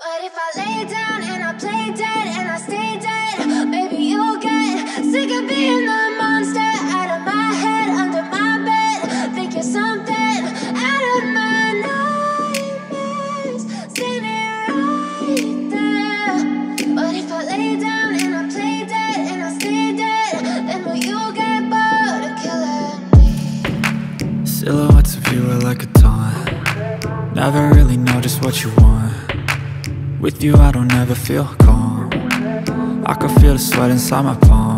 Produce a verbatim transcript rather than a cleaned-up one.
But if I lay down and I play dead and I stay dead, maybe you'll get sick of being the monster out of my head, under my bed. Think you're something out of my nightmares, standing right there. But if I lay down and I play dead and I stay dead, then will you get bored of killing me? Silhouettes of you are like a taunt. Never really know just what you want. With you I don't ever feel calm. I can feel the sweat inside my palm.